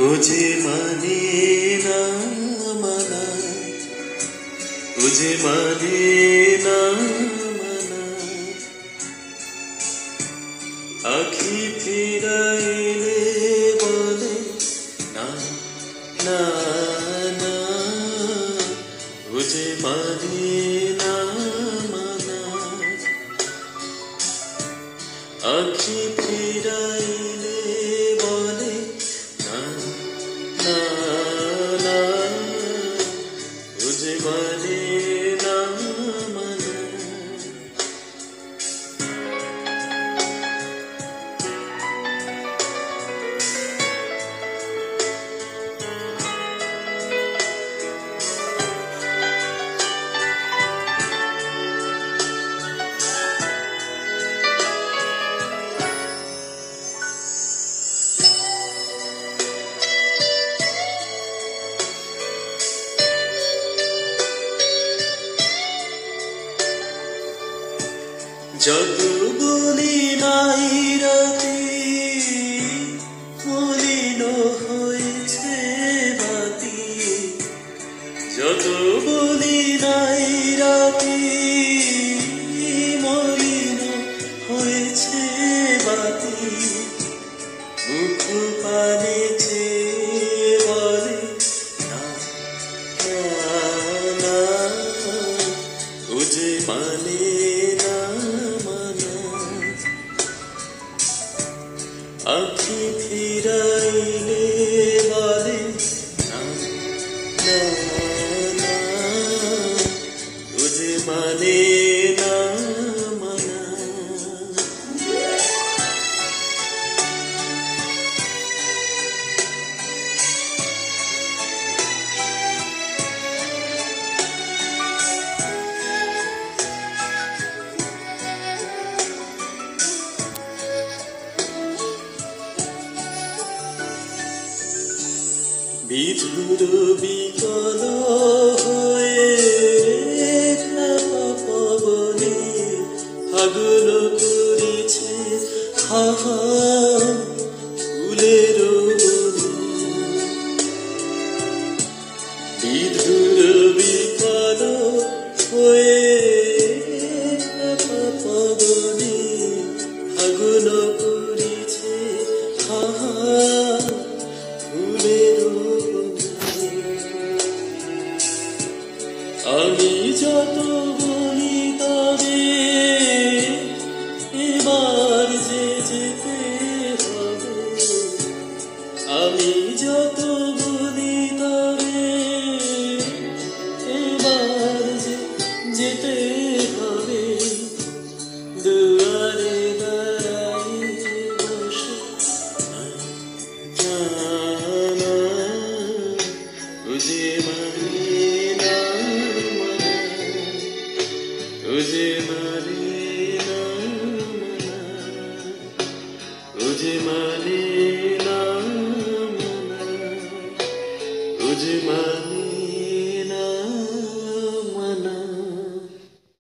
ও যে মানে না মানা, ও যে মানে না মানা, আখি ফিরাইলে বলে না না না, ও যে মানে না মানা, আখি ফিরাইলে বলে না না না, ও যে মানে না মানা। যত বলি নাই রাতে মলিন হয়েছে বাতি, যত বলি নাই রাতে মলিন হয়েছে বাতি, মুখ পানেছে বলে না না, ও যে মানে না মানা, আখি ফিরাইলে বলে না না না, ও যে মানে না মানা। বিধুর বিকল হয়ে পবনে ফাগুন করেছে হাহা ফুলের বনে, বিধুর বিকল হয়ে পবনে ফাগুন করেছে হাহা ফুলের। আমি যত বলি তবে এবার যে যেতে হবে, আমি যত বলি তবে এবার যে যেতে হবে।